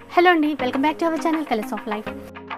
Hello అండి, welcome back to our channel colours of life.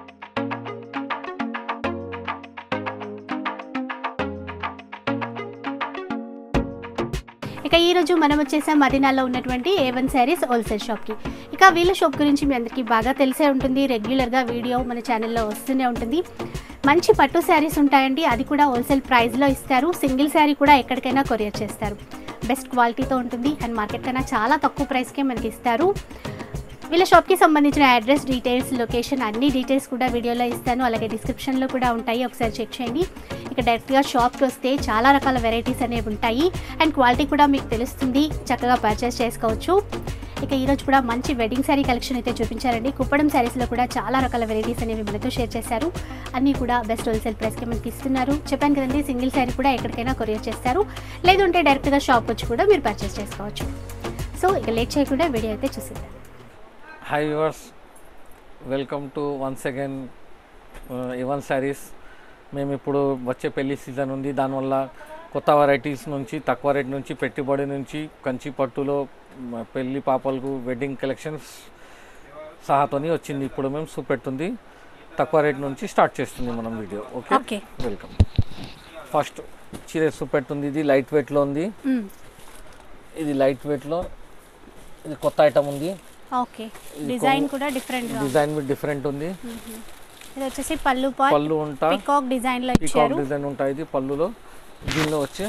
ఇక ఈరోజు మనం వచ్చేసాం మదీనాలో ఉన్నటువంటి A1 శారీస్ హోల్సేల్ షాప్కి. ఇక వీళ్ళ షాప్ గురించి మీ అందరికీ బాగా తెలిసే ఉంటుంది, రెగ్యులర్గా వీడియో మన ఛానల్లో వస్తూనే ఉంటుంది. మంచి పట్టు శారీస్ ఉంటాయండి, అది కూడా హోల్సేల్ ప్రైస్లో ఇస్తారు. సింగిల్ శారీ కూడా ఎక్కడికైనా కొరియర్ చేస్తారు. బెస్ట్ క్వాలిటీతో ఉంటుంది అండ్ మార్కెట్ కన్నా చాలా తక్కువ ప్రైస్కే మనకి ఇస్తారు. వీళ్ళ షాప్కి సంబంధించిన అడ్రస్, డీటెయిల్స్, లొకేషన్ అన్ని డీటెయిల్స్ కూడా వీడియోలో ఇస్తాను, అలాగే డిస్క్రిప్షన్లో కూడా ఉంటాయి, ఒకసారి చెక్ చేయండి. ఇక డైరెక్ట్గా షాప్కి వస్తే చాలా రకాల వెరైటీస్ అనేవి ఉంటాయి అండ్ క్వాలిటీ కూడా మీకు తెలుస్తుంది, చక్కగా పర్చేస్ చేసుకోవచ్చు. ఇక ఈరోజు కూడా మంచి వెడ్డింగ్ శారీ కలెక్షన్ అయితే చూపించారండి. కుప్పడం శారీస్లో కూడా చాలా రకాల వెరైటీస్ అనేవి మనతో షేర్ చేశారు. అన్నీ కూడా బెస్ట్ హోల్సేల్ ప్రైస్కి మనకి ఇస్తున్నారు. చెప్పాను కదండి, సింగిల్ శారీ కూడా ఎక్కడికైనా కొరియర్ చేస్తారు, లేదంటే డైరెక్ట్గా షాప్ వచ్చి కూడా మీరు పర్చేస్ చేసుకోవచ్చు. సో ఇక లేట్ చేయకుండా వీడియో అయితే చూసిద్దాం. Hi viewers, welcome to once again A1 sarees. మేము ఇప్పుడు వచ్చే పెళ్లి సీజన్ ఉంది, దానివల్ల కొత్త వెరైటీస్ నుంచి, తక్కువ రేట్ నుంచి, పెట్టుబడి నుంచి, కంచి పట్టులో పెళ్లి పాపలకు వెడ్డింగ్ కలెక్షన్స్ సహాతోని వచ్చింది. ఇప్పుడు మేము చూపెడుతుంది తక్కువ రేట్ నుంచి స్టార్ట్ చేస్తుంది మనం వీడియో. Okay, welcome. ఫస్ట్ చీర చూపెడుతుంది, ఇది లైట్ వెయిట్లో ఉంది. ఇది లైట్ వెయిట్లో, ఇది కొత్త ఐటమ్ ఉంది. ఓకే, డిజైన్ కూడా డిఫరెంట్ ఉంది. ఇది వచ్చేసి పళ్ళు ఉంటా, పీకాక్ డిజైన్ లో ఇచ్చారు. పీకాక్ డిజైన్ ఉంటాయి ఇది పళ్ళులో. దీనిలో వచ్చే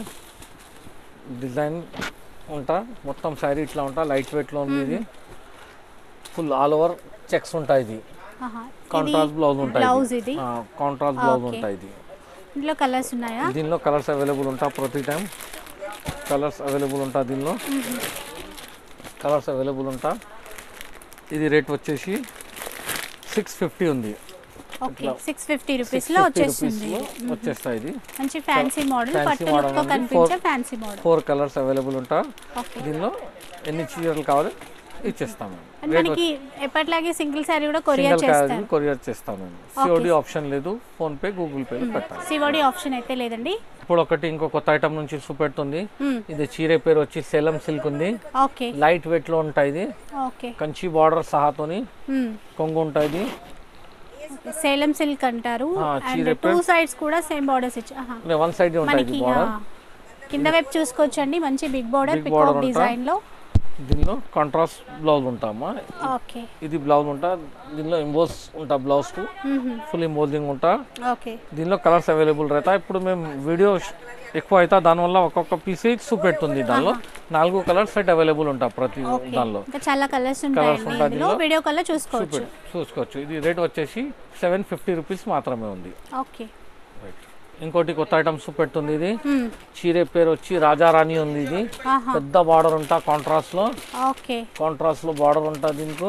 డిజైన్ ఉంటా, మొత్తం శారీ ఇట్లా ఉంటా, లైట్ వెయిట్ లో ఉంది. ఇది ఫుల్ ఆల్ ఓవర్ చెక్స్ ఉంటాయి. ఇది కాంట్రాస్ట్ బ్లౌజ్ ఉంటాయి, కాంట్రాస్ట్ బ్లౌజ్ ఉంటాయి. ఇది దీనిలో కలర్స్ ఉన్నాయా? దీనిలో కలర్స్ అవైలబుల్ ఉంటా, ప్రతి టైం కలర్స్ అవైలబుల్ ఉంటా. దీనిలో కలర్స్ అవైలబుల్ ఉంటా. ఇది రేట్ వచ్చేసి 650 ఉంది. ఓకే, 650 రూపీస్ లో వచ్చేస్తుంది. వచ్చేస్తాయి. ఇది మంచి ఫ్యాన్సీ మోడల్, పట్టు లుక్ తో కనిపించే ఫ్యాన్సీ మోడల్. 4 కలర్స్ అవైలబుల్ ఉంటా. దీనిలో ఎన్ని చీరలు కావాలి ఇచ్చేస్తాము. మనకి ఎప్పటిలాగే సింగిల్ సారీ కూడా కొరియర్ చేస్తాము. సిఓడి ఆప్షన్ లేదు, ఫోన్ పే, గూగుల్ పే పెట్టాలి. సిఓడి ఆప్షన్ అయితే లేదండి. ఇప్పుడు ఒకటి ఇంకో కొత్త ఐటమ్ నుంచి చూపెడుతుంది. ఇది చీర పేరు వచ్చి సేలం సిల్క్ ఉంది. ఓకే, లైట్ వెయిట్ లో ఉంటాయి. ఇది ఓకే, కంచి బార్డర్ సహాతోని కొంగు ఉంటాయి. సేలం సిల్క్ అంటారు. అండ్ టూ సైడ్స్ కూడా సేమ్ బోర్డర్స్ ఇచ్చారు. వన్ సైడ్ ఉంటాయి బార్డర్. కింద వైపు చూసుకోవచ్చండి, మంచి బిగ్ బార్డర్ పికాక్ డిజైన్ లో. దీనిలో కాంట్రాస్ట్ బ్లౌజ్ ఉంటామా. ఓకే, ఇది బ్లౌజ్ ఉంటా. దీనిలో ఎంబోస్ ఉంటా, బ్లౌజ్ కు ఫుల్ ఎంబోజింగ్ ఉంటా. ఓకే, దీనిలో కలర్స్ అవైలబుల్ रहता. ఇప్పుడు మేము వీడియో ఎక్కువ అవుతా, దానివల్ల ఒక్కొక్క పీస్ చూపెడుతుంది. దానిలో 4 కలర్స్ సెట్ అవైలబుల్ ఉంటా. ప్రతి దానిలో చాలా కలర్స్ ఉంటాయి, వీడియో కలర్ చూసుకోవచ్చు. ఇది రేట్ వచ్చేసి 750 రూపీస్ మాత్రమే ఉంది. ఓకే, ఇంకోటి కొత్త ఐటమ్ చూపెడుతుంది. ఇది చీర పేరు వచ్చి రాజారాణి ఉంది. ఇది పెద్ద బార్డర్ ఉంటా, కాంట్రాస్ట్ లో. ఓకే, కాంట్రాస్ట్ లో బార్డర్ ఉంటా. దీనికి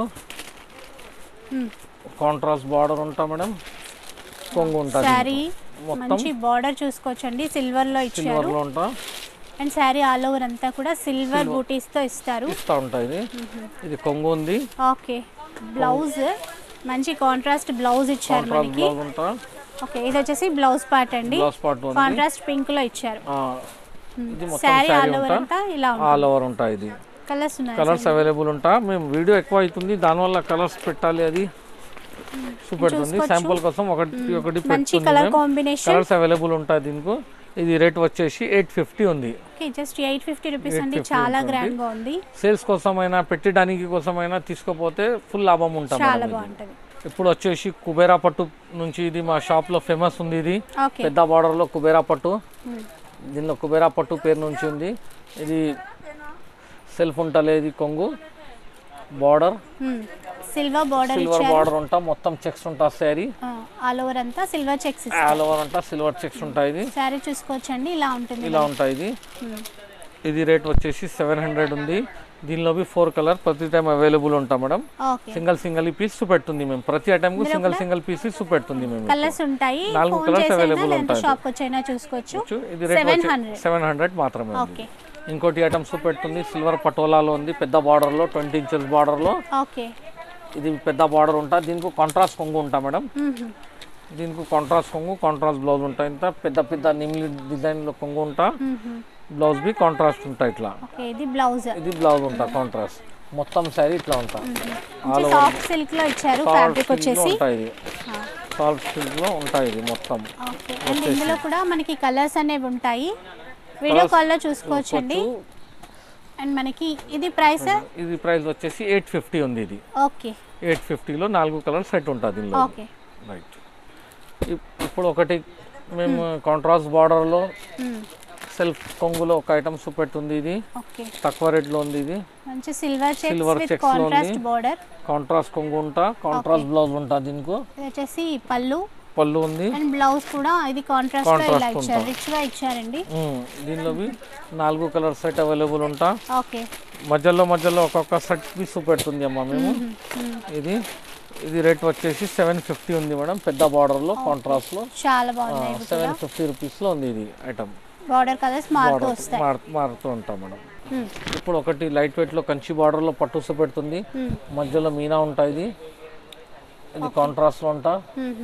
కాంట్రాస్ట్ బార్డర్ ఉంటా మేడం. కొంగు ఉంటా. సారీ మంచి బార్డర్ చూసుకోవచ్చండి, సిల్వర్ లో ఇచ్చారు. ఉంటా అండ్ సారీ ఆల్ ఓవర్ అంతా కూడా సిల్వర్ బూటీస్ తో ఇస్తా ఉంటాయి. ఇది కొంగు ఉంది. ఓకే, బ్లౌజ్ మంచి కాంట్రాస్ట్ బ్లౌజ్ ఇచ్చారు మనకి. ఓకే, ఇది వచ్చేసి బ్లౌజ్ పార్ట్ అండి, కాంట్రాస్ట్ పింక్ లో ఇచ్చారు. ఇది మొత్తం సారీ ఆల్ ఓవర్ అంతా ఇలా ఆల్ ఓవర్ ఉంటాయి. ఇది కలర్స్ అవైలబుల్ ఉంటా. మేము వీడియో ఎక్కువ అవుతుంది, దానివల్ల కలర్స్ పెట్టాలి, అది చూపెడుతుంది. శాంపుల్ కోసం ఒకటి కలర్స్ అవైలబుల్ ఉంటాయి దీనికి. ఇది రేట్ వచ్చేసి 850 ఉంది. జస్ట్ 850 రూపీస్ అండి, చాలా గ్రాండ్ గా ఉంది. సేల్స్ కోసమైనా, పెట్టడానికి కోసమైనా తీసుకోపోతే ఫుల్ లాభం ఉంటుంది. చాలా బాగుంటది. ఇప్పుడు వచ్చేసి కుబేరా పట్టు నుంచి, ఇది మా షాప్ లో ఫేమస్ ఉంది. ఇది పెద్ద బార్డర్ లో కుబేరా పట్టు. దీనిలో కుబేరా పట్టు పేరు నుంచి ఉంది. ఇది సెల్ఫ్ ఉంటలేదు, కొంగు బార్డర్, సిల్వర్ బార్డర్ ఉంటా, మొత్తం చెక్స్ ఉంటా. సారీ ఆల్ ఓవర్ అంతా సిల్వర్ చెక్స్, సిల్వర్ చెక్స్ ఉంటాయి. ఇది సారీ చూసుకోవచ్చండి, ఇలా ఉంటాయి. ఇది రేట్ వచ్చేసి 700 ఉంది. దీనిలో 4 కలర్ ప్రతి టైం అవైలబుల్ ఉంటా మేడం. సింగిల్ పీస్ చూపెడుతుంది మేము. ప్రతి ఐటమ్ కు సింగిల్ పీస్ చూపెడుతుంది మేము. కలర్స్ ఉంటాయి, 4 కలర్స్ అవైలబుల్ ఉంటాయి. షాప్ వచ్చైనా చూసుకోవచ్చు. ఇది రేట్ 700 మాత్రమే. ఇంకోటి ఐటమ్ చూపెడుతుంది, సిల్వర్ పటోలాలో ఉంది, పెద్ద బార్డర్ లో, 20 ఇంచెస్ బార్డర్ లో. ఇది పెద్ద బార్డర్ ఉంటా. దీనికి కాంట్రాస్ట్ కొంగు ఉంటా మేడం. దీనికి కాంట్రాస్ట్ కొంగు, కాంట్రాస్ట్ బ్లౌజ్ ఉంటాయి. ఇంత పెద్ద నిమ్లి డిజైన్ లో కొంగు ఉంటా. బ్లౌజ్ బి కాంట్రాస్ట్ ఉంటా. ఇట్లా ఇది బ్లౌజ్ ఉంటా కాంట్రాస్ట్. మొత్తం శారీ ఇట్లా ఉంటా సాఫ్ట్ సిల్క్ లో ఇచ్చారు ఫ్యాబ్రిక్ వచ్చేసి ఉంటాయి సాఫ్ట్ సిల్క్ లో ఉంటాయి ఇది మొత్తం ఓకే అండ్ ఇందులో కూడా మనకి కలర్స్ అనేవి ఉంటాయి వీడియో కాల్ లో చూసుకోవచ్చండి అండ్ మనకి ఇది ప్రైస్ వచ్చేసి 850 ఉంది ఇది ఓకే 850 లో 4 కలర్ సెట్ ఉంటుంది దీనిలో ఓకే రైట్ ఇప్పుడు ఒకటి మేము కాంట్రాస్ట్ బార్డర్ లో సెల్ఫ్ కొంగులో ఒక ఐటమ్ చూపెడుతుంది ఇది ఓకే తక్కువ రేట్ లో ఉంది ఇది మంచి silver checks with contrast border contrast కొంగు ఉంటా కాంట్రాస్ట్ బ్లౌజ్ ఉంటా దీనికి ఇది వచ్చేసి పళ్ళు ఉంది అండ్ బ్లౌజ్ కూడా ఇది కాంట్రాస్ట్ లో ఇలా ఇచ్చారు రిచ్ గా ఇచ్చారండి దీనిలో 4 కలర్ సెట్ అవైలబుల్ ఉంటా ఓకే మధ్యలో ఒక్కొక్క సెట్ పీస్ చూపెడుతుంది అమ్మా మేము ఇది రేట్ వచ్చేసి 750 ఉంది మేడం పెద్ద బార్డర్ లో కాంట్రాస్ట్ లో చాలా బాగుంది 750 రూపీస్ లో ఉంది ఇది ఐటమ్ బార్డర్ కలర్స్ మారుతూ ఉంటాం మేడం ఇప్పుడు ఒకటి లైట్ వెయిట్ లో కంచి బార్డర్ లో పట్టు చూపెడుతుంది మధ్యలో మీనా ఉంటాయి ఇది కాంట్రాస్ట్ లో ఉంటా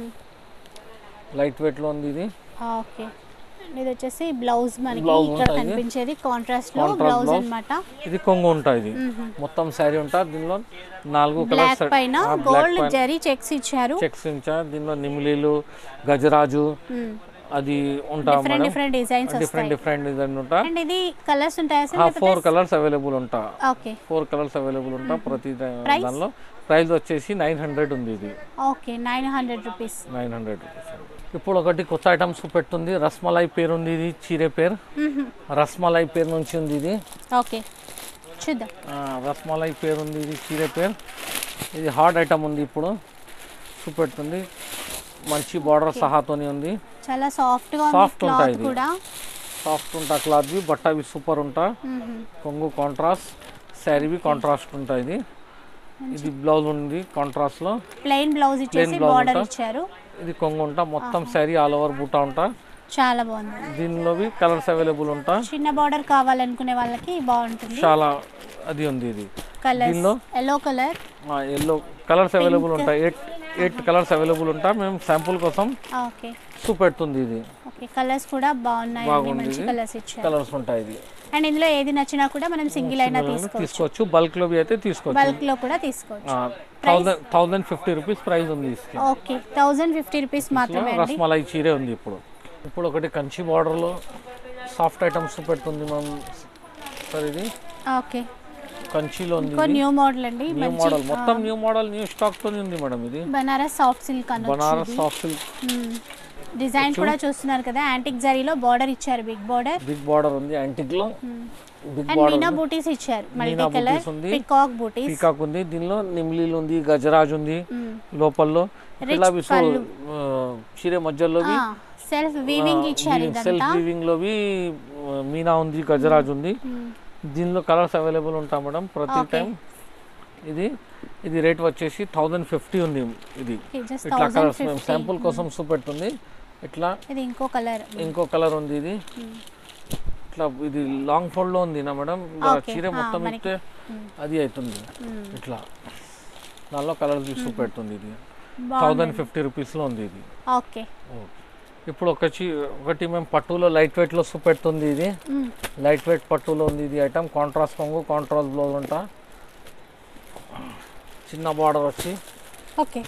లైట్ వెయిట్ లో ఉంది ఇది ఓకే ఇది వచ్చేసి బ్లౌజ్ మనకి ఇక్కడ కనిపించేది కాంట్రాస్ట్ లో బ్లౌజ్ అన్నమాట ఇది కొంగు ఉంటాయి మొత్తం శారీ ఉంటా దీనిలో 4 కలర్స్ పైన గోల్డ్ జరీ చెక్స్ ఇచ్చారు దీనిలో నిమిలీలు గజరాజు అది ఉంటా madam different designs different design ఉంటా అండ్ ఇది కలర్స్ ఉంటాయా సార్ 4 కలర్స్ అవైలబుల్ ఉంటా ఓకే 4 కలర్స్ అవైలబుల్ ఉంటా ప్రతి దానిలో ప్రైస్ వచ్చేసి 900 ఉంది ఇది ఓకే 900 రూపీస్ ఇప్పుడు ఒకటి కొత్త ఐటమ్స్ పెడుతుంది రస్మలై పేరు ఉంది ఇది చీరే పేరు రస్మలై పేరు నుంచి ఉంది ఇది ఓకే చూద్దాం రస్మలై పేరు ఉంది ఇది చీరే పేరు ఇది హార్డ్ ఐటమ్ ఉంది ఇప్పుడు చూపెడుతుంది మంచి బార్డర్ సహాతోని ఉంది చాలా సాఫ్ట్ గా సాఫ్ట్ ఉంటాయి కూడా సాఫ్ట్ ఉంటా క్లాత్ వి బట్ట వి సూపర్ ఉంటా కొంగు కాంట్రాస్ట్ శారీ వి కాంట్రాస్ట్ ఉంటాయి ఇది బ్లౌజ్ ఉంది కాంట్రాస్ట్ లో ప్లెయిన్ బ్లౌజ్ ఇచ్చేసి బార్డర్ ఇచ్చారు ఇది కొంగు ఉంటా మొత్తం శారీ ఆల్ ఓవర్ బూటా ఉంటా చాలా బాగుంది దీనిలోవి కలర్స్ అవైలబుల్ ఉంటా చిన్న బార్డర్ కావాలనుకునే వాళ్ళకి బాగుంటుంది చాలా అది ఉంది ఇది దీనిలో ఎల్లో కలర్స్ అవైలబుల్ ఉంటాయి 8 కలర్స్ అవైలబుల్ ఉంటా మేము శాంపుల్ కోసం ఓకే చూపెడుతుంది ఇది ఓకే కలర్స్ కూడా బాగున్నాయి మంచి కలర్స్ ఇచ్చారు కలర్స్ ఉంటాయి ఇది అండ్ ఇందులో ఏది నచ్చినా కూడా మనం సింగిల్ అయినా తీసుకోవచ్చు బల్క్ లో అయితే తీసుకోవచ్చు బల్క్ లో కూడా తీసుకోవచ్చు 1050 రూపీస్ ప్రైస్ ఉంది ఓకే 1050 రూపీస్ మాత్రమే అండి రస్మలై చీరే ఉంది ఇప్పుడు ఒకటి కంచి బార్డర్ లో సాఫ్ట్ ఐటమ్స్ పెడుతుంది మనం సార్ ఇది ఓకే కంచిలో ఉంది న్యూ మోడల్ అండి న్యూ మోడల్ మొత్తం న్యూ మోడల్ న్యూ స్టాక్ తో ఉంది మేడం ఇది బనారస్ సాఫ్ట్ సిల్క్ అన్నమాట బనారస్ సాఫ్ట్ సిల్క్ డిజైన్ కూడా చూస్తున్నారు కదా యాంటిక్ జరీలో బార్డర్ ఇచ్చారు బిగ్ బార్డర్ ఉంది యాంటిక్ లో బిగ్ అండ్ మీనా బూటీస్ ఇచ్చారు మల్టీ కలర్ పీకాక్ ఉంది దీనిలో నిమ్లీలు ఉంది గజరాజ్ ఉంది లోపల్లో ఇలా చీరే మధ్యలో సెల్ఫ్ వీవింగ్ ఇచ్చారు ఇదంతా సెల్ఫ్ వీవింగ్ లోవి మీనా ఉంది గజరాజ్ ఉంది దీనిలో కలర్స్ అవైలబుల్ ఉంటా మేడం ప్రతి టైం ఇది రేట్ వచ్చేసి 1050 ఉంది ఇది ఇట్లా కలర్స్ మేము శాంపుల్ కోసం చూపెడుతుంది ఇట్లా ఇది ఇంకో కలర్ ఉంది ఇది ఇట్లా ఇది లాంగ్ ఫోల్డ్ లో ఉంది నా మేడం చీర మొత్తం ఇస్తే అది అవుతుంది ఇట్లా దానిలో కలర్ చూపెడుతుంది ఇది 1050 రూపీస్ లో ఉంది ఇది ఓకే ఇప్పుడు ఒకటి మేము పట్టులో లైట్ వెయిట్ లో చూపెడుతుంది ఇది లైట్ వెయిట్ పట్టులో ఉంది ఇది ఐటమ్ కాంట్రాస్ట్ కొంగు కాంట్రాస్ట్ బ్లౌజ్ ఉంటా చిన్న బార్డర్ వచ్చి ఓకే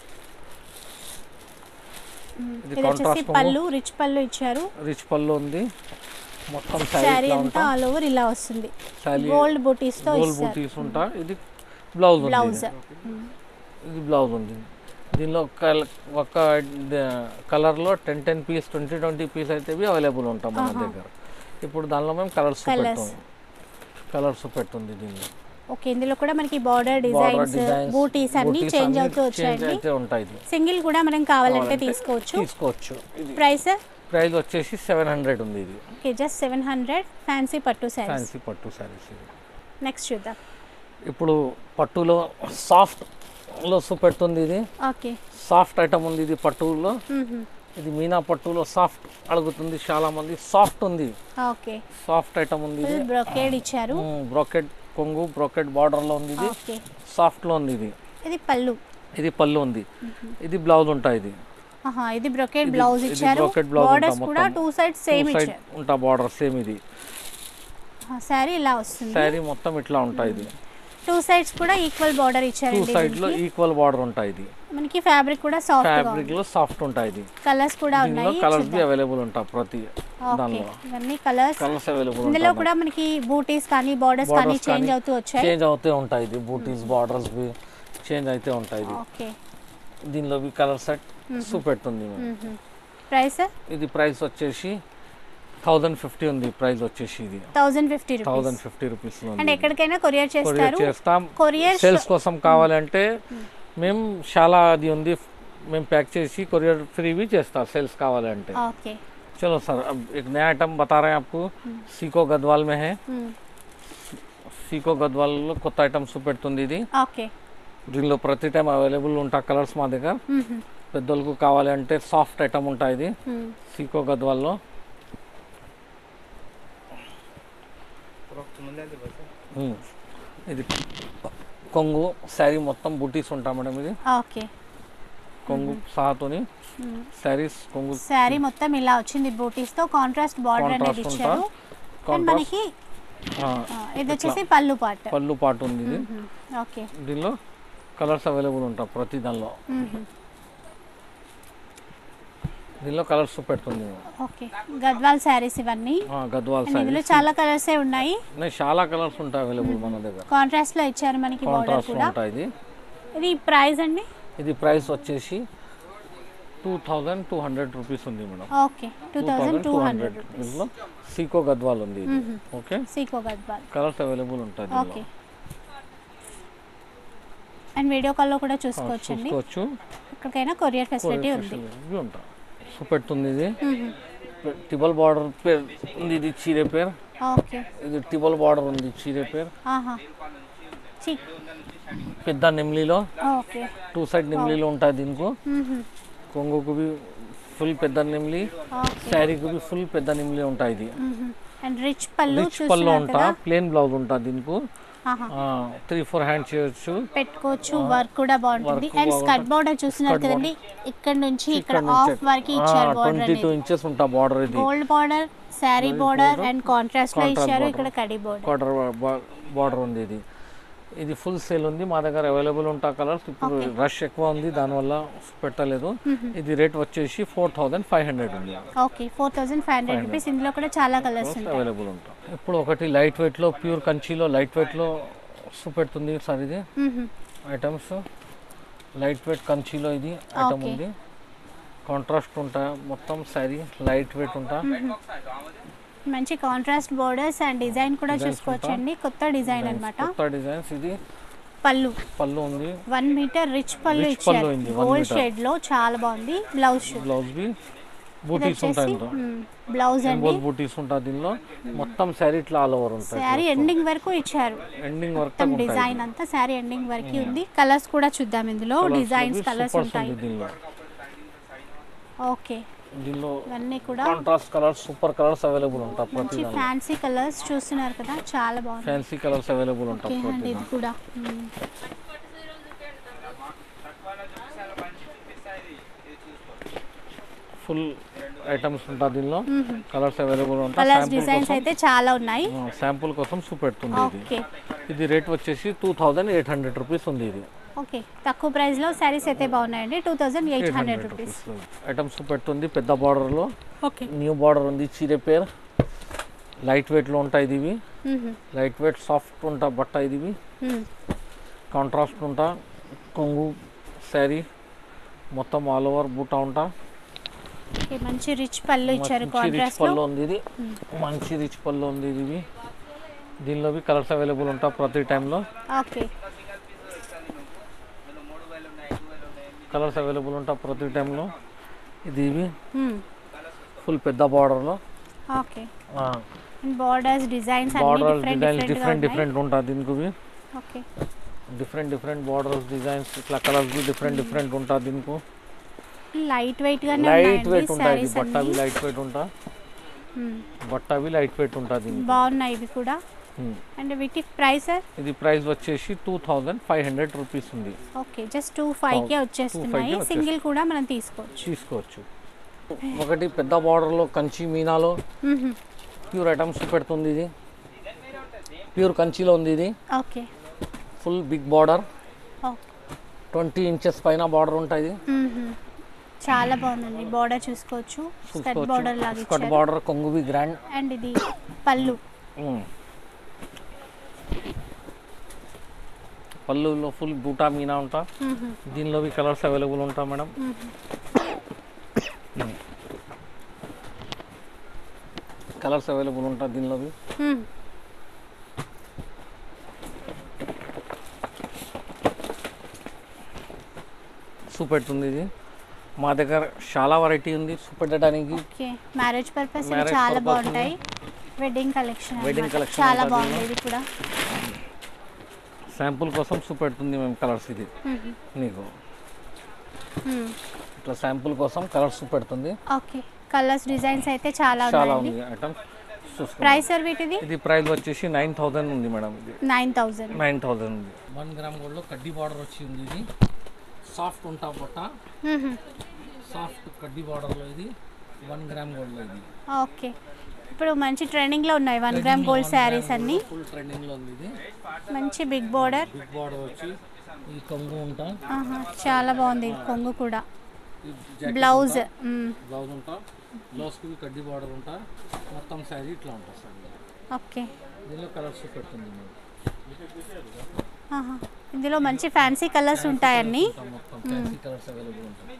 ఇది కాంట్రాస్ట్ పళ్ళు రిచ్ పళ్ళు ఇచ్చారు రిచ్ పళ్ళు ఉంది మొత్తం సారీ అంతా ఆల్ ఓవర్ ఇలా వస్తుంది గోల్డ్ బూటీస్ తో ఉంటా ఇది బ్లౌజ్ ఇది బ్లౌజ్ ఉంది దీనిలో ఒక కలర్లో 10 పీస్ 20 పీస్ అయితే అవైలబుల్ ఉంటాం మన దగ్గర ఇప్పుడు దానిలో మేము కలర్స్ పెడుతుంది దీనిలో ఓకే ఇందులో కూడా మనకి బార్డర్ డిజైన్స్ బూటీస్ అన్ని చేంజ్ అవుతూ వచ్చాయండి సింగిల్ కూడా మనం కావాలంటే తీసుకోవచ్చు ప్రైస్ వచ్చేసి 700 ఉంది ఇది ఓకే జస్ట్ 700 ఫ్యాన్సీ పట్టు సారీస్ నెక్స్ట్ చూద్దాం ఇప్పుడు పట్టులో సాఫ్ట్ లో చూపెడుతుంది ఇది ఓకే సాఫ్ట్ ఐటమ్ ఉంది ఇది పట్టులో ఇది మీనా పట్టులో సాఫ్ట్ అడుగుతుంది చాలా మంది సాఫ్ట్ ఉంది ఓకే సాఫ్ట్ ఐటమ్ ఉంది ఇది బ్రోకెడ్ ఇచ్చారు బ్రోకెడ్ కొంగు బ్రోకెడ్ బార్డర్ లో ఉంది ఇది సాఫ్ట్ లో ఉంది ఇది పళ్ళు ఉంది ఇది బ్లౌజ్ ఉంటా ఇది ఇది బ్రోకెడ్ బ్లౌజ్ ఇచ్చారు బోర్డర్స్ కూడా టూ సైడ్స్ సేమ్ ఇచ్చారు ఉంటా బార్డర్ సేమ్ ఇది సారీ ఇలా వస్తుంది సారీ మొత్తం ఇట్లా ఉంటా ఇది టూ సైడ్స్ కూడా ఈక్వల్ బార్డర్ టూ ఇచ్చారండి. సైడ్ లో ఈక్వల్ బార్డర్ ఉంటాయి. ఇది మనకి ఫ్యాబ్రిక్ కూడా సాఫ్ట్ గా ఫ్యాబ్రిక్ లో సాఫ్ట్ ఉంటాయి. ఇది కలర్స్ కూడా ఉన్నాయి. కలర్స్ బి అవైలబుల్ ఉంటాయి ప్రతి దానిలో. ఇవన్నీ కలర్స్ అవైలబుల్. ఇందులో కూడా మనకి బూటీస్ కానీ బార్డర్స్ కానీ చేంజ్ అవుతూ వచ్చాయి. చేంజ్ అవుతూ ఉంటాయి. ఇది బూటీస్ బార్డర్స్ బి చేంజ్ అయితే ఉంటాయి. ఓకే, దీనిలో బి కలర్ సెట్ చూపెడుతుంది. ప్రైస్ ఇది ప్రైస్ వచ్చేసి 1050 ఉంది. ప్రైస్ వచ్చేసి ఇది 1050 రూపీస్. అండ్ ఎక్కడికైనా కొరియర్ చేస్తాం. కొరియర్ సేల్స్ కోసం కావాలంటే మేము చాలా అది ఉంది, మేము ప్యాక్ చేసి కొరియర్ ఫ్రీ भी చేస్తాం సేల్స్ కావాలంటే. ఓకే, चलो सर, अब एक नया आइटम बता रहे हैं आपको. सीको गद्वाल में है. सीको गद्वाल లో కొత్త ఐటమ్ చూపెడుతుంది ఇది. ఓకే, దీనిలో ప్రతి టైం అవైలబుల్ ఉంటాయి కలర్స్ మా దగ్గర. పెద్దలకు కావాలంటే సాఫ్ట్ ఐటమ్ ఉంటాయి. ఇది సీకో గద్వాల్లో. ఇది కొంగు శారీ మొత్తం బూటీస్ ఉంటాయి మేడం. ఇది ఓకే, కొంగు సాతోని శారీస్. కొంగు శారీ మొత్తం ఇలా వచ్చింది బూటీస్ తో. కాంట్రాస్ట్ బార్డర్ అనేది ఇచ్చారు. అండ్ మనకి ఇది వచ్చేసి పల్లు పార్ట్ ఉంది. ఇది ఓకే, దీనిలో కలర్స్ అవైలబుల్ ఉంటాయి ప్రతి దానిలో. దీనిలో కలర్స్ చూపెడుతుంది. ఓకే, గద్వాల్ శారీస్ ఇవన్నీ. గద్వాల్ ఇందులో చాలా కలర్స్ ఉన్నాయి. చాలా కలర్స్ ఉంటాయి అవైలబుల్ మన దగ్గర. కాంట్రాస్ట్ లో ఇచ్చారు మనకి బార్డర్ కూడా. ఇది ప్రైస్ అండి? ఇది ప్రైస్ వచ్చేసి 2200 రూపీస్ ఉంది madam. Okay, 2200 rupees. Sico Gadwal ఉంది. Okay, sico Gadwal colours available ఉంటాయి. ఓకే, అండ్ వీడియో కాల్ లో కూడా చూసుకోవచ్చండి. ఎక్కడికైనా కొరియర్ ఫెసిలిటీ ఉంది. చూపెడుతుంది. ఇది టిబల్ బార్డర్ ఉంది. ఇది చీరే పేరు. ఓకే, ఇది టిబల్ బార్డర్ ఉంది చీరే పేరు. పెద్ద నిమ్లీలో. ఓకే, టూ సైడ్ నిమ్లీలో ఉంటాయి. దీనికి కొంగుకు भी ఫుల్ పెద్ద నిమ్లీ, శారీకు भी ఫుల్ పెద్ద నిమ్లీ ఉంటాయి. ఇది అండ్ రిచ్ పల్లు ఉంటా. ప్లేన్ బ్లౌజ్ ఉంటా. దీనికి 3-4 హ్యాండ్ చేయొచ్చు, పెట్టుకోవచ్చు. వర్క్ కూడా బాగుంటుంది. అండ్ స్కర్ట్ బార్డర్ చూస్తున్నారు కదండి, ఇక్కడ నుంచి ఇక్కడ హాఫ్ వరకు ఇచ్చారు. బార్డర్ 22 ఇంచెస్ ఉంటా బార్డర్. ఇది gold border, sari border and contrast లో ఇచ్చారు. ఇక్కడ కడి బార్డర్ ఉంది. ఇది ఫుల్ సేల్ ఉంది మా దగ్గర. అవైలబుల్ ఉంటా కలర్స్. ఇప్పుడు రష్ ఎక్కువ ఉంది, దానివల్ల పెట్టలేదు. ఇది రేట్ వచ్చేసి 4500 ఉంది. Okay, 4500 rupees. ఇందులో కూడా చాలా కలర్స్ అవైలబుల్ ఉంటాయి. ఇప్పుడు ఒకటి లైట్ వెయిట్ లో, ప్యూర్ కంచిలో లైట్ వెయిట్ లో చూపెడుతుంది సార్. ఇది ఐటమ్స్ లైట్ వెయిట్ కంచిలో ఇది ఐటమ్ ఉంది. కాంట్రాస్ట్ ఉంటా మొత్తం శారీ. లైట్ వెయిట్ ఉంటా. మంచి కాంట్రాస్ట్ బోర్డర్స్ అండ్ డిజైన్ కూడా చూసుకోవచ్చండి. కొత్త డిజైన్ అన్నమాట. కొత్త డిజైన్స్. ఇది పల్లు ఉంది. 1 మీటర్ రిచ్ పల్లు ఇచ్చారు. గోల్డ్ షేడ్ లో చాలా బాగుంది. బ్లౌజ్ బి బూటీస్ ఉంటాయి. బ్లౌజ్ అండి బూటీస్ ఉంటాయి. దీనిలో మొత్తం శారీ ఇట్లా ఆల్ ఓవర్ ఉంటాయి. శారీ ఎండింగ్ వరకు ఇచ్చారు. ఎండింగ్ వరకు డిజైన్ అంతా శారీ ఎండింగ్ వరకు ఉంది. కలర్స్ కూడా చూద్దాం. ఇందులో డిజైన్స్ కలర్స్ ఉంటాయి. ఓకే, దీనిలో అన్నీ కూడా contrast colours, super colours available ఉంటాయి. ప్రతి ఫ్యాన్సీ కలర్స్ చూస్తున్నారు కదా, చాలా బాగుంది. ఫ్యాన్సీ కలర్స్ అవైలబుల్ ఉంటాయి. ఇది కూడా ఫుల్ ఐటమ్స్ ఉంటాయి. దీనిలో కలర్స్ అవైలబుల్ ఉంటాయి. కలర్స్ డిజైన్స్ అయితే చాలా ఉన్నాయి. శాంపుల్ కోసం చూపెడుతుంది. ఇది రేట్ వచ్చేసి 2800 రూపీస్ ఉంది. ఇది ఓకే, తక్కువ ప్రైస్ లో సారీస్ అయితే బాగున్నాయండి. 2800 రూపీస్ ఐటమ్స్ పెడుతుంది. పెద్ద బార్డర్ లో. ఓకే, న్యూ బార్డర్ ఉంది. చీరే పేర్ లైట్ వెయిట్ లో ఉంటాయి. ఇది లైట్ వెయిట్ సాఫ్ట్ ఉంటా బట్ట. ఇది కాంట్రాస్ట్ ఉంటా. కొంగు శారీ మొత్తం ఆల్ ఓవర్ బూటా ఉంటా. మంచి రిచ్ పళ్ళు ఇచ్చారు. కాంట్రాస్ట్ పళ్ళు ఉంది. ఇది మంచి రిచ్ పళ్ళు ఉంది. ఇది దీనిలో కలర్స్ అవైలబుల్ ఉంటా ప్రతి టైంలో. ఓకే, కలర్స్ అవైలబుల్ ఉంటా ప్రతి టైంలో. ఇది ఫుల్ పెద్ద బార్డర్ లో. ఓకే, బార్డర్స్ డిజైన్స్ డిఫరెంట్ ఉంటా. దీనికి ఓకే, డిఫరెంట్ బార్డర్స్ డిజైన్స్ ఇట్లా కలర్స్ డిఫరెంట్ ఉంటా. దీనికి లైట్ వెయిట్ ఉంటాయి. బట్టవి లైట్ వెయిట్ ఉంటా. బట్టవి లైట్ వెయిట్ ఉంటా. దీనికి బాగున్నాయి ఇవి కూడా. అండ్ వీటి ప్రైస్ ఇది ప్రైస్ వచ్చేసి 2500 రూపీస్ ఉంది. ఓకే, జస్ట్ 25 కే వచ్చేస్తున్నాయి. సింగిల్ కూడా మనం తీసుకోవచ్చు. ఒకటి పెద్ద బార్డర్ లో కంచి మీనాలో ప్యూర్ ఐటమ్స్ పెడుతుంది. ఇది ప్యూర్ కంచిలో ఉంది. ఇది okay, full big border, okay 20 inches పైన బార్డర్ ఉంటుంది. చాలా బాగుందండి. బార్డర్ చూసుకోవచ్చు, స్కర్ట్ బార్డర్ లాగా స్కర్ట్ ఇచ్చారు. బార్డర్ కొంగువి గ్రాండ్. అండ్ ఇది పళ్ళు, పళ్ళులో ఫుల్ బూటా మీనా ఉంటా. దీనిలో కలర్స్ అవైలబుల్ ఉంటా మేడం. కలర్స్ అవైలబుల్ ఉంటా దీనిలో. చూపెడుతుంది ఇది. మా దగ్గర చాలా వెరైటీ ఉంది చూపెట్టడానికి. ఓకే, మ్యారేజ్ పర్పస్ చాలా బాగుంటాయి. వెడ్డింగ్ కలెక్షన్ చాలా బాగుంది. ఇది కూడా శాంపుల్ కోసం చూపెడుతుంది మేము కలర్స్. ఇది నీకు ఇట్లా శాంపుల్ కోసం కలర్స్ చూపెడుతుంది. ఓకే, కలర్స్ డిజైన్స్ అయితే చాలా ఉంది ఐటమ్. Price sir వీటిది? ఇది ప్రైస్ వచ్చేసి 9000 ఉంది మేడం. ఇది 9000 ఉంది. 1 గ్రామ్ గోల్డ్ లో కడ్డీ బార్డర్ వచ్చి ఉంది. ఇది సాఫ్ట్ ఉంటా బొట్ట, సాఫ్ట్ కడ్డీ బార్డర్ లో. ఇది 1 గ్రామ్ గోల్డ్ లో. ఇది ఓకే, ఇప్పుడు మంచి ట్రెండింగ్ లో ఉన్నాయి 1 గ్రామ్ గోల్డ్ శారీస్ అన్ని. ఫుల్ ట్రెండింగ్ లో ఉంది. ఇది మంచి బిగ్ బార్డర్ వచ్చి ఈ కొంగు ఉంటా. చాలా బాగుంది కొంగు కూడా. బ్లౌజ్ ఉంటా. బ్లౌజ్ కి కడ్డీ బార్డర్ ఉంటా. మొత్తం శారీ ఇట్లా ఉంటుంది సార్. ఓకే, దీనిలో కలర్స్ పెడుతుంది. ఇందులో మంచి ఫ్యాన్సీ కలర్స్ ఉంటాయన్నీ. మొత్తం ఫ్యాన్సీ కలర్స్ అవైలబుల్ ఉంటాయి.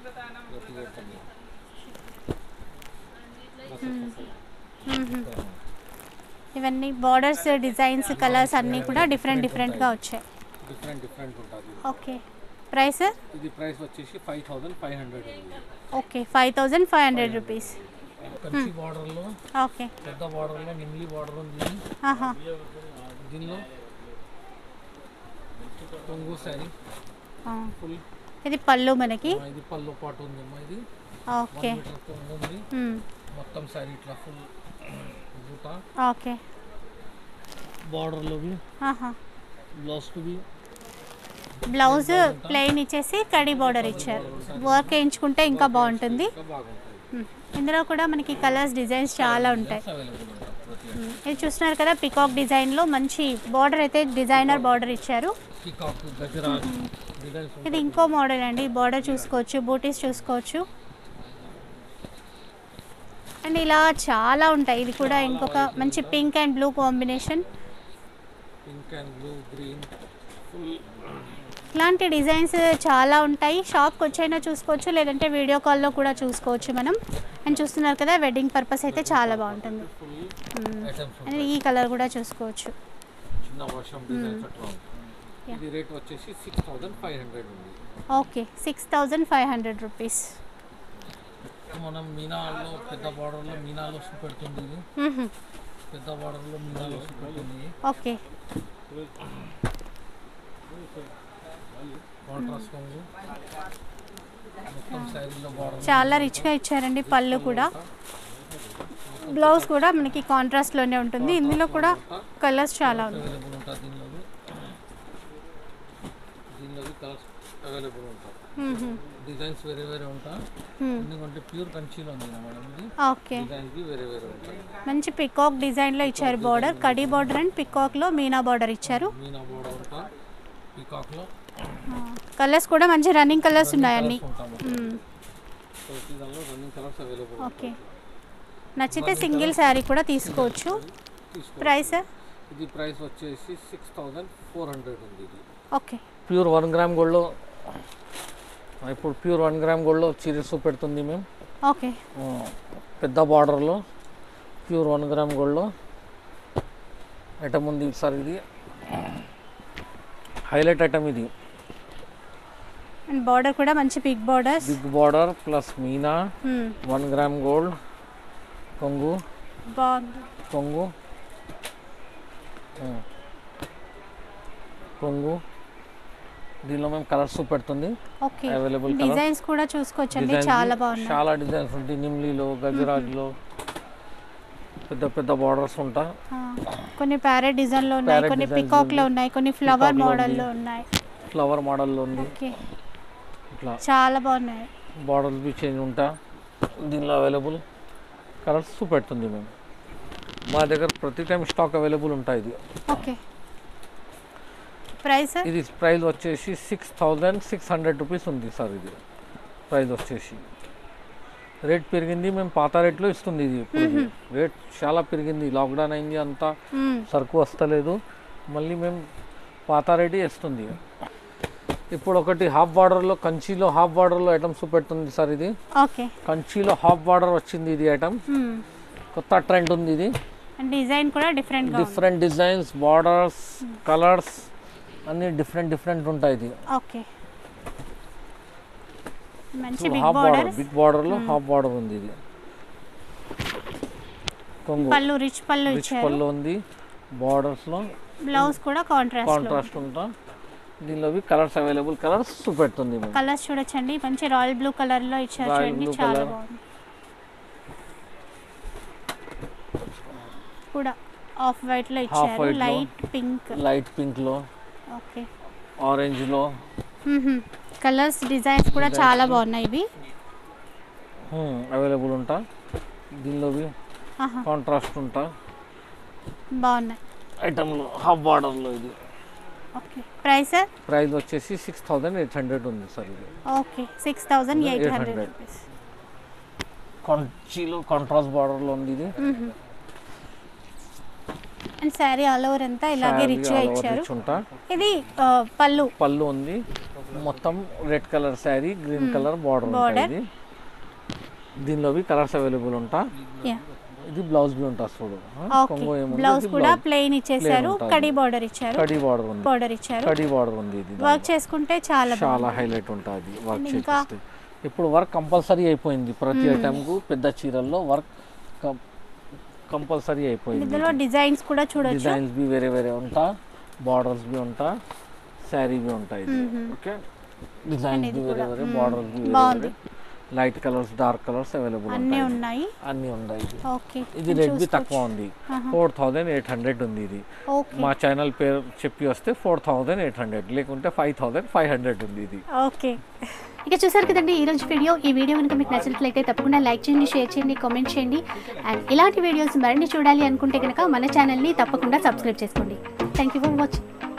ఇవన్నీ బార్డర్స్, డిజైన్స్, కలర్స్ అన్నీ కూడా డిఫరెంట్ గా వచ్చాయి. డిఫరెంట్ ఉంటుంది. Okay, price? ఇది ప్రైస్ వచ్చేసి 5500 ఉంది. Okay, 5500 rupees. కంచి బార్డర్ లో, ఓకే, పెద్ద బార్డర్ లో నిమ్లి బార్డర్ ఉంది. దీనిలో కొంగు సారీ ఫుల్. ఇది పళ్ళు మనకి. ఇది పళ్ళు పాటు ఉంది అమ్మా. ఇది ఓకే, కొంగు ఉంది. మొత్తం సారీ ఇట్లా ఫుల్ బూటా. ఓకే, బార్డర్ లో भी బ్లౌజ్ కు भी బ్లౌజ్ ప్లెయిన్ ఇచ్చేసి కడి బార్డర్ ఇచ్చారు. వర్క్ వేయించుకుంటే ఇంకా బాగుంటుంది. ఇందులో కూడా మనకి కలర్స్, డిజైన్స్ చాలా ఉంటాయి. ఇది చూస్తున్నారు కదా, పికాక్ డిజైన్లో మంచి బార్డర్ అయితే డిజైనర్ బార్డర్ ఇచ్చారు. ఇది ఇంకో మోడల్ అండి. బార్డర్ చూసుకోవచ్చు, బూటీస్ చూసుకోవచ్చు. అండ్ ఇలా చాలా ఉంటాయి. ఇది కూడా ఇంకొక మంచి పింక్ అండ్ బ్లూ కాంబినేషన్. ఇలాంటి డిజైన్స్ చాలా ఉంటాయి. షాప్కి వచ్చైనా చూసుకోవచ్చు, లేదంటే వీడియో కాల్లో కూడా చూసుకోవచ్చు మనం. అండ్ చూస్తున్నారు కదా, వెడ్డింగ్ పర్పస్ అయితే చాలా బాగుంటుంది. అండ్ ఈ కలర్ కూడా చూసుకోవచ్చు. Okay, 6500 rupees. మనం మీనాలో పెద్ద బార్డర్లో మీనాలో చూపెడుతుంది. పెద్ద బార్డర్లో మీనాలో చూపెడుతుంది. ఓకే, చాలా రిచ్గా ఇచ్చారండి. పళ్ళు కూడా, బ్లౌజ్ కూడా మనకి కాంట్రాస్ట్లోనే ఉంటుంది. ఇందులో కూడా కలర్స్ చాలా ఉన్నాయి. డిజైన్స్ వేరే వేరే ఉంటాయి. ఎందుకంటే ప్యూర్ కంచిలో ఉంది మేడం. ఇది ఓకే, డిజైన్స్ వేరే వేరే ఉంటాయి. మంచి పికాక్ డిజైన్లో ఇచ్చారు బార్డర్. కడి బార్డర్ అండ్ పికాక్లో మీనా బార్డర్ ఇచ్చారు. మీనా బార్డర్ ఉంటా పికాక్లో. కలర్స్ కూడా మంచి రన్నింగ్ కలర్స్ ఉన్నాయి అన్ని. ఓకే, నచ్చితే సింగిల్ శారీ కూడా తీసుకోవచ్చు. ప్రైస్? ఇది ప్రైస్ వచ్చేసి 6400 ఉంది. ఇది ఓకే, ప్యూర్ 1 గ్రామ్ గోల్డ్లో. ఇప్పుడు ప్యూర్ 1 గ్రామ్ గోల్డ్లో చీరస్ పెడుతుంది మేము. ఓకే, పెద్ద బార్డర్లో ప్యూర్ 1 గ్రామ్ గోల్డ్లో ఐటమ్ ఉంది సార్. ఇది హైలైట్ ఐటమ్. ఇది అండ్ బార్డర్ కూడా మంచి బిగ్ బార్డర్ ప్లస్ మీనా. 1 గ్రామ్ గోల్డ్ కొంగు. కొంగు కొంగు దీనిలో మేము కలర్స్ చూపెడుతుంది. ఓకే, అవైలబుల్ డిజైన్స్ కూడా చూసుకోవచ్చండి. చాలా బాగున్నాయి. చాలా డిజైన్స్ ఉంటాయి. నిమ్లీలో, గజరాజ్లో పెద్ద పెద్ద బార్డర్స్ ఉంటాయి. కొన్ని ప్యారెట్ డిజైన్లో ఉన్నాయి, కొన్ని పికాక్లో ఉన్నాయి, కొన్ని ఫ్లవర్ మోడల్లో ఉన్నాయి. ఫ్లవర్ మోడల్లో ఉంది. ఓకే, ఇట్లా చాలా బాగున్నాయి. బార్డర్స్ బి చేంజ్ ఉంటాయి. దీనిలో అవైలబుల్ కలర్స్ చూపెడుతుంది మేము. మా దగ్గర ప్రతి టైం స్టాక్ అవైలబుల్ ఉంటాయి. ఇది ఓకే, ప్రైస్ ఇది ప్రైస్ వచ్చేసి 6600 రూపీస్ ఉంది సార్. ఇది ప్రైస్ వచ్చేసి రేట్ పెరిగింది, మేము పాత రేట్లో ఇస్తుంది. ఇది ఇప్పుడు రేట్ చాలా పెరిగింది, లాక్డౌన్ అయింది, అంతా సరుకు వస్తలేదు, మళ్ళీ మేము పాత రేటే ఇస్తుంది. ఇప్పుడు ఒకటి హాఫ్ బార్డర్లో, కంచిలో హాఫ్ బార్డర్లో ఐటమ్స్ పెడుతుంది సార్. ఇది కంచిలో హాఫ్ బార్డర్ వచ్చింది. ఇది ఐటమ్ కొత్త ట్రెండ్ ఉంది. ఇది డిజైన్ కూడా డిఫరెంట్ డిజైన్స్, బార్డర్స్, కలర్స్ అన్ని డిఫరెంట్ ఉంటాయి. ఇది హాఫ్ బార్డర్, బిగ్ బార్డర్ లో హాఫ్ బార్డర్ ఉంది. ఇది పళ్ళు రిచ్ పళ్ళు ఉంది. బార్డర్స్ లో బ్లౌజ్ కూడా కాంట్రాస్ట్ ఉంటా. దీనిలో కలర్స్ అవైలబుల్ కలర్స్ చూపెడుతుంది. కలర్స్ చూడొచ్చండి, మంచి రాయల్ బ్లూ కలర్ లో ఇచ్చారు చూడండి, చాలా బాగుంది. కూడా ఆఫ్ వైట్ లో ఇచ్చారు, లైట్ పింక్ లో, ఆరెంజ్ లో కలర్స్ డిజైన్స్ కూడా చాలా బాగున్నాయి. ఇవి అవైలబుల్ ఉంటా. దీనిలో కాంట్రాస్ట్ ఉంటా బాగున్నాయి ఐటమ్ లో హాఫ్ బార్డర్ లో. ఇది ప్రైస్ వచ్చేసి 6800 ఉంది సార్. ఇది 6800 రూపీస్. కంచిలో కాంట్రాస్ట్ బార్డర్ లో ఉంది. ఇది అండ్ సారీ ఆల్ ఓవర్ అంతా ఇలాగే రిచ్ గా ఇచ్చారు. ఇది పళ్ళు ఉంది, మొత్తం red colour sari, green colour border ఉంటుంది. దీనిలో కలర్స్ అవైలబుల్ ఉంటా. ఇది బ్లౌజ్ బి ఉంటా చూడు. బ్లౌజ్ కూడా ప్లెయిన్ ఇచ్చేసారు, కడి బార్డర్ ఇచ్చారు. కడి బార్డర్ ఉంది. ఇది వర్క్ చేసుకుంటే చాలా హైలైట్ ఉంటుంది. వర్క్ చేస్తే ఇప్పుడు వర్క్ కంపల్సరీ అయిపోయింది. ప్రతి ఐటమ్ కు పెద్ద చీరల్లో వర్క్ కంపల్సరీ అయిపోయింది. ఇందులో డిజైన్స్ కూడా చూడొచ్చు. డిజైన్స్ బి వేరే ఉంటా, బార్డర్స్ బి ఉంటా, సారీ బి ఉంటాయి. ఓకే, డిజైన్స్ బి వేరే బార్డర్స్ బి వేరే, light colours, dark colours available అన్ని ఉన్నాయి. ఇది రేట్ బి తక్కువ ఉంది, 4800 ఉంది. ఇది మా ఛానల్ పేరు చెప్పి వస్తే 4800, లేకుంటే 5500 ఉంది. ఇది ఓకే. ఇక చూసారు కదండి ఈరోజు వీడియో. ఈ వీడియో కనుక మీకు నచ్చినట్లయితే తప్పకుండా లైక్ చేయండి, షేర్ చేయండి, కామెంట్ చేయండి. అండ్ ఇలాంటి వీడియోస్ మరిన్ని చూడాలి అనుకుంటే కనుక మన ఛానల్ని తప్పకుండా సబ్స్క్రైబ్ చేసుకోండి. Thank you for watching.